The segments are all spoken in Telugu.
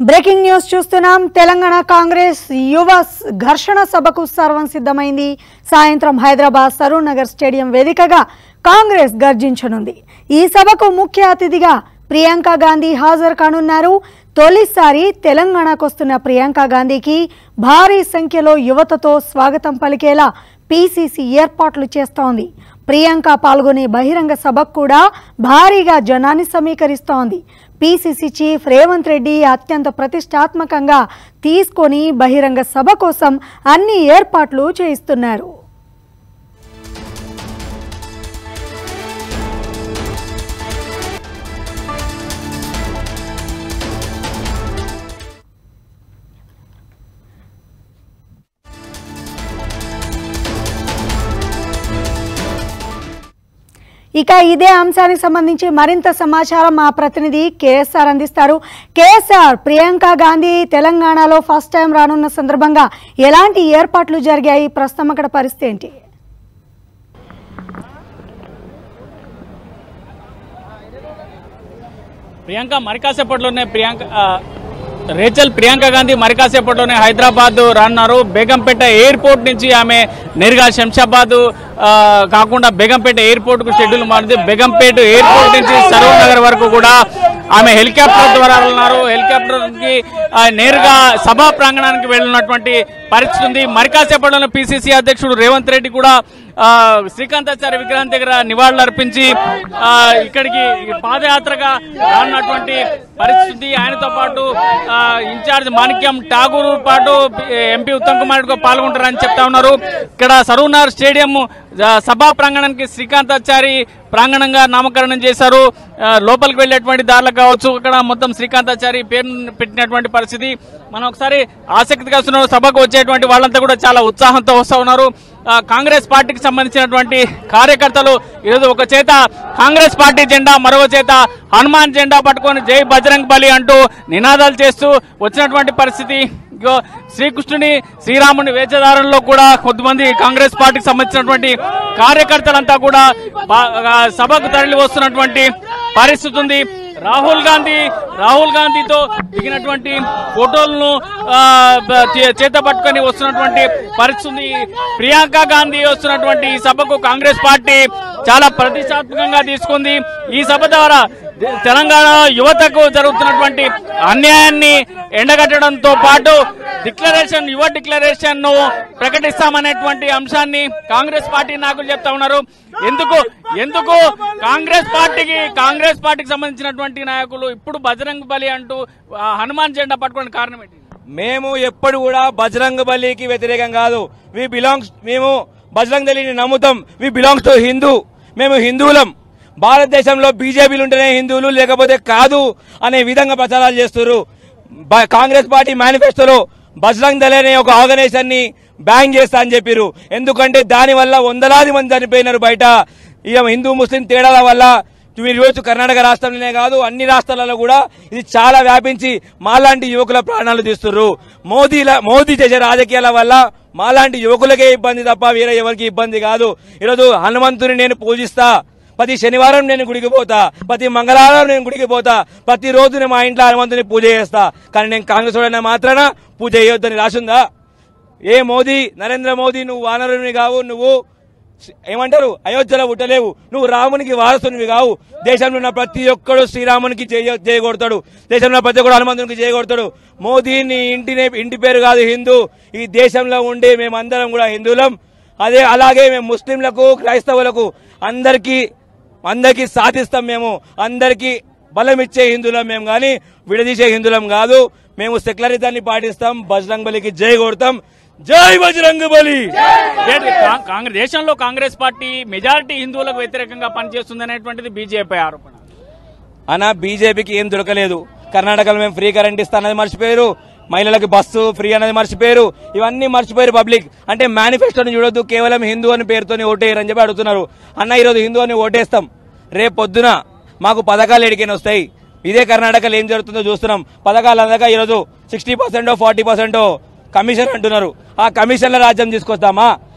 బ్రేకింగ్ న్యూస్ చూస్తున్నాం. తెలంగాణ కాంగ్రెస్ యువ ఘర్షణ సభకు సర్వం సిద్ధమైంది. సాయంత్రం హైదరాబాద్ సరూర్ నగర్ స్టేడియం వేదికగా కాంగ్రెస్ గర్జించనుంది. ఈ సభకు ముఖ్య అతిథిగా ప్రియాంక గాంధీ హాజరు కానున్నారు. తొలిసారి తెలంగాణకు వస్తున్న ప్రియాంక గాంధీకి భారీ సంఖ్యలో యువతతో స్వాగతం పలికేలా పీసీసీ ఏర్పాట్లు చేస్తోంది. ప్రియాంక పాల్గొనే బహిరంగ సభకు కూడా భారీగా జనాన్ని సమీకరిస్తోంది. పీసీసీ చీఫ్ రేవంత్ రెడ్డి అత్యంత ప్రతిష్టాత్మకంగా తీసుకొని బహిరంగ సభ కోసం అన్ని ఏర్పాట్లు చేయిస్తున్నారు. ఇక ఇదే అంశానికి సంబంధించి మరింత సమాచారం మా ప్రతినిధి కేఎస్ఆర్ అందిస్తారు. కేఎస్ఆర్, ప్రియాంక గాంధీ తెలంగాణలో ఫస్ట్ టైం రానున్న సందర్భంగా ఎలాంటి ఏర్పాట్లు జరిగాయి? ప్రస్తుతం అక్కడ పరిస్థితి ఏంటి? ప్రియాంక మరికాసేపట్లోనే ప్రియాంక గాంధీ మరికాసేపట్లోనే హైదరాబాద్ రానున్నారు. బేగంపేట ఎయిర్పోర్ట్ నుంచి ఆమె నేరుగా శంషాబాద్ కాకుండా బేగంపేట ఎయిర్పోర్ట్ కు షెడ్యూల్ మారింది. బేగంపేట ఎయిర్పోర్ట్ నుంచి సరూర్ నగర్ వరకు కూడా ఆమె హెలికాప్టర్ ద్వారా వెళ్తున్నారు. హెలికాప్టర్ కి నేరుగా సభా ప్రాంగణానికి వెళ్ళినటువంటి పరిస్థితి ఉంది. మరికాసేపట్లోనే పిసిసి అధ్యక్షుడు రేవంత్ రెడ్డి కూడా శ్రీకాంతాచార్య విగ్రహం దగ్గర నివాళులు అర్పించి ఇక్కడికి పాదయాత్రగా రానున్నటువంటి పరిస్థితి. ఆయనతో పాటు ఇన్ఛార్జ్ మాణిక్యం ఠాగూర్ పాటు ఎంపీ ఉత్తమ్ కుమార్ రెడ్డి పాల్గొంటారని చెప్తా ఉన్నారు. ఇక్కడ సరూర్ నగర్ స్టేడియం సభా ప్రాంగణానికి శ్రీకాంతాచారి ప్రాంగణంగా నామకరణం చేశారు. లోపలికి వెళ్లేటువంటి దారులకు కావచ్చు, అక్కడ మొత్తం శ్రీకాంతాచారి పేరు పెట్టినటువంటి పరిస్థితి. మనం ఒకసారి ఆసక్తిగా వస్తున్నారు. సభకు వచ్చేటువంటి వాళ్ళంతా కూడా చాలా ఉత్సాహంతో వస్తూ ఉన్నారు. కాంగ్రెస్ పార్టీకి సంబంధించినటువంటి కార్యకర్తలు ఈరోజు ఒక చేత కాంగ్రెస్ పార్టీ జెండా, మరో చేత హనుమాన్ జెండా పట్టుకొని జై బజరంగ్ బలి అంటూ నినాదాలు చేస్తూ వచ్చినటువంటి పరిస్థితి. శ్రీకృష్ణుని శ్రీరాముని వేషధారణలో కూడా కొంతమంది కాంగ్రెస్ పార్టీకి సంబంధించినటువంటి కార్యకర్తలంతా కూడా సభకు తరలి వస్తున్నటువంటి పరిస్థితి ఉంది. రాహుల్ గాంధీతో దిగినటువంటి ఫోటోలను చేత పట్టుకొని వస్తున్నటువంటి పరిస్థితి. ప్రియాంక గాంధీ వస్తున్నటువంటి ఈ సభకు కాంగ్రెస్ పార్టీ చాలా ప్రతిష్టాత్మకంగా తీసుకుంది. ఈ సభ ద్వారా తెలంగాణ యువతకు జరుగుతున్నటువంటి అన్యాయాన్ని ఎండగట్టడంతో పాటు యువ డిక్లరేషన్ ను ప్రకటిస్తామనేటువంటి అంశాన్ని కాంగ్రెస్ పార్టీ నాయకులు చెప్తా ఉన్నారు. ఎందుకు కాంగ్రెస్ పార్టీకి సంబంధించినటువంటి నాయకులు ఇప్పుడు బజరంగ్ బలి అంటూ హనుమాన్ జెండా పట్టుకోవడం కారణం ఏంటి? మేము ఎప్పుడు కూడా బజరంగ్ బలికి వ్యతిరేకం కాదు. మేము బజరంగ్ బలిని నమ్ముతాం. We belongs to Hindu. మేము హిందువులం. భారతదేశంలో బీజేపీలు ఉంటేనే హిందువులు, లేకపోతే కాదు అనే విధంగా ప్రచారాలు చేస్తున్నారు. కాంగ్రెస్ పార్టీ మేనిఫెస్టోలో బజరంగ్ దళ్ అనే ఒక ఆర్గనైజేషన్ ని బ్యాన్ చేస్తా అని చెప్పారు. ఎందుకంటే దానివల్ల వందలాది మంది చనిపోయినారు బయట. ఇక హిందూ ముస్లిం తేడాల వల్ల మీరు రోజు కర్ణాటక రాష్ట్రంలోనే కాదు అన్ని రాష్ట్రాలలో కూడా ఇది చాలా వ్యాపించి మాలాంటి యువకుల ప్రాణాలు తీస్తున్నారు. మోదీ చేసే రాజకీయాల వల్ల మాలాంటి యువకులకే ఇబ్బంది తప్ప వేరే ఎవరికి ఇబ్బంది కాదు. ఈరోజు హనుమంతుని నేను పూజిస్తా, ప్రతి శనివారం నేను గుడికి పోతా, ప్రతి మంగళవారం నేను గుడికి పోతా, ప్రతిరోజు నేను మా ఇంట్లో హనుమంతుని పూజ చేస్తా. కానీ నేను కాంగ్రెస్ వాడిన మాత్రాన పూజ చేయొద్దని రాసుందా? నరేంద్ర మోదీ, నువ్వు వానరుని కావు, నువ్వు ఏమంటారు అయోధ్యలో పుట్టలేవు, నువ్వు రామునికి వారసునివి కావు. దేశంలో ఉన్న ప్రతి ఒక్కడు శ్రీరామునికి చేయగొడతాడు, దేశంలో ప్రతి ఒక్కడు హనుమంతునికి చేయగొడతాడు. మోదీ నీ ఇంటి పేరు కాదు హిందూ. ఈ దేశంలో ఉండే మేమందరం కూడా హిందువులం. అలాగే మేము ముస్లింలకు, క్రైస్తవులకు అందరికీ సాధిస్తాం. మేము అందరికీ బలం ఇచ్చే హిందువులం మేము, కానీ విడదీసే హిందువులం కాదు. మేము సెక్యులరిజాన్ని పాటిస్తాం. బజరంగ్ బలికి జై కొడతాం. జై బజరంగ్ బలి. దేశంలో కాంగ్రెస్ పార్టీ మెజారిటీ హిందువులకు వ్యతిరేకంగా పనిచేస్తుంది అనేటువంటిది బీజేపీ ఆరోపణ. బీజేపీకి ఏం దొరకలేదు. కర్ణాటకలో మేము ఫ్రీ కరెంట్ ఇస్తా అన్నది మర్చిపోయారు. మహిళలకు బస్సు ఫ్రీ అనేది మర్చిపోయారు. ఇవన్నీ మర్చిపోయారు పబ్లిక్. అంటే మేనిఫెస్టోని చూడొద్దు, కేవలం హిందూ అని పేరుతోని ఓటేయరని చెప్పి అడుగుతున్నారు. ఈరోజు హిందూ అని ఓటేస్తాం, రేపు పొద్దున మాకు పథకాలు ఎడికైనా వస్తాయి. ఇదే కర్ణాటకలో ఏం జరుగుతుందో చూస్తున్నాం. పథకాలు అందక ఈరోజు 60% 40% కమిషన్ అంటున్నారు. ఆ కమిషన్ల రాజ్యం తీసుకొస్తామా?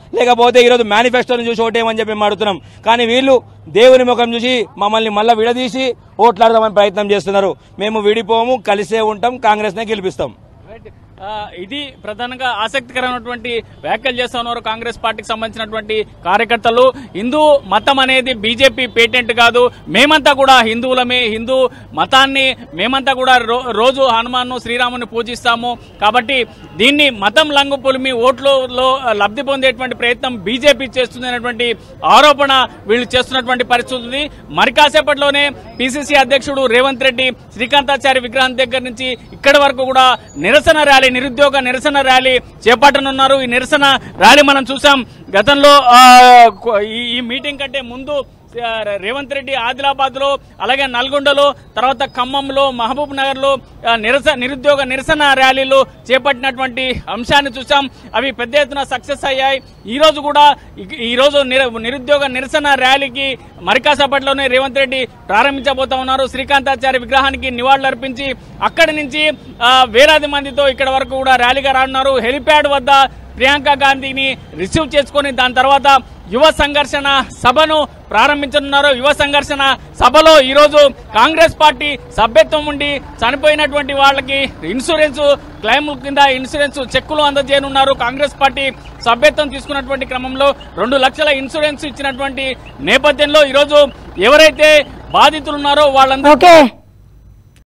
లేకపోతే ఈరోజు మేనిఫెస్టోని చూసి ఓటేయమని చెప్పి మేము అడుగుతున్నాం. కానీ వీళ్ళు దేవుని ముఖం చూసి మమ్మల్ని మళ్ళీ విడదీసి ఓట్లాడదామని ప్రయత్నం చేస్తున్నారు. మేము విడిపోము, కలిసే ఉంటాం, కాంగ్రెస్నే గెలిపిస్తాం. ఇది ప్రధానంగా ఆసక్తికరమైనటువంటి వ్యాఖ్యలు చేస్తా ఉన్నారు కాంగ్రెస్ పార్టీకి సంబంధించినటువంటి కార్యకర్తలు. హిందూ మతం అనేది బీజేపీ పేటెంట్ కాదు, మేమంతా కూడా హిందువులమే, హిందూ మతాన్ని మేమంతా కూడా రోజు హనుమాన్ను శ్రీరాముని పూజిస్తాము. కాబట్టి దీన్ని మతం లంగు పొలిమి ఓట్లలో లబ్ధి పొందేటువంటి ప్రయత్నం బీజేపీ చేస్తుంది అనేటువంటి ఆరోపణ వీళ్ళు చేస్తున్నటువంటి పరిస్థితి ఉంది. మరి కాసేపట్లోనే పిసిసి అధ్యక్షుడు రేవంత్ రెడ్డి శ్రీకాంతాచారి విగ్రహం దగ్గర నుంచి ఇక్కడి వరకు కూడా నిరసన ర్యాలీ, నిరుద్యోగ నిరసన ర్యాలీ చేపట్టనున్నారు. ఈ నిరసన ర్యాలీ మనం చూసాం గతంలో. ఈ మీటింగ్ కంటే ముందు రేవంత్ రెడ్డి ఆదిలాబాద్ లో, అలాగే నల్గొండలో, తర్వాత ఖమ్మంలో, మహబూబ్ నగర్ లో నిరుద్యోగ నిరసన ర్యాలీలు చేపట్టినటువంటి అంశాన్ని చూసాం. అవి పెద్ద ఎత్తున సక్సెస్ అయ్యాయి. ఈ రోజు నిరుద్యోగ నిరసన ర్యాలీకి మరికాసేపట్లోనే రేవంత్ రెడ్డి ప్రారంభించబోతా ఉన్నారు. శ్రీకాంతాచారి విగ్రహానికి నివాళులర్పించి అక్కడి నుంచి వేలాది మందితో ఇక్కడ వరకు కూడా ర్యాలీగా రానున్నారు. హెలిప్యాడ్ వద్ద ప్రియాంక గాంధీని రిసీవ్ చేసుకుని దాని తర్వాత యువ సంఘర్షణ సభను ప్రారంభించనున్నారు. యువ సంఘర్షణ సభలో ఈరోజు కాంగ్రెస్ పార్టీ సభ్యత్వం ఉండి చనిపోయినటువంటి వాళ్ళకి ఇన్సూరెన్స్ క్లెయిమ్ కింద ఇన్సూరెన్స్ చెక్కులు అందజేయనున్నారు. కాంగ్రెస్ పార్టీ సభ్యత్వం తీసుకున్నటువంటి క్రమంలో 2 లక్షల ఇన్సూరెన్స్ ఇచ్చినటువంటి నేపథ్యంలో ఈరోజు ఎవరైతే బాధితులు ఉన్నారో వాళ్ళందరూ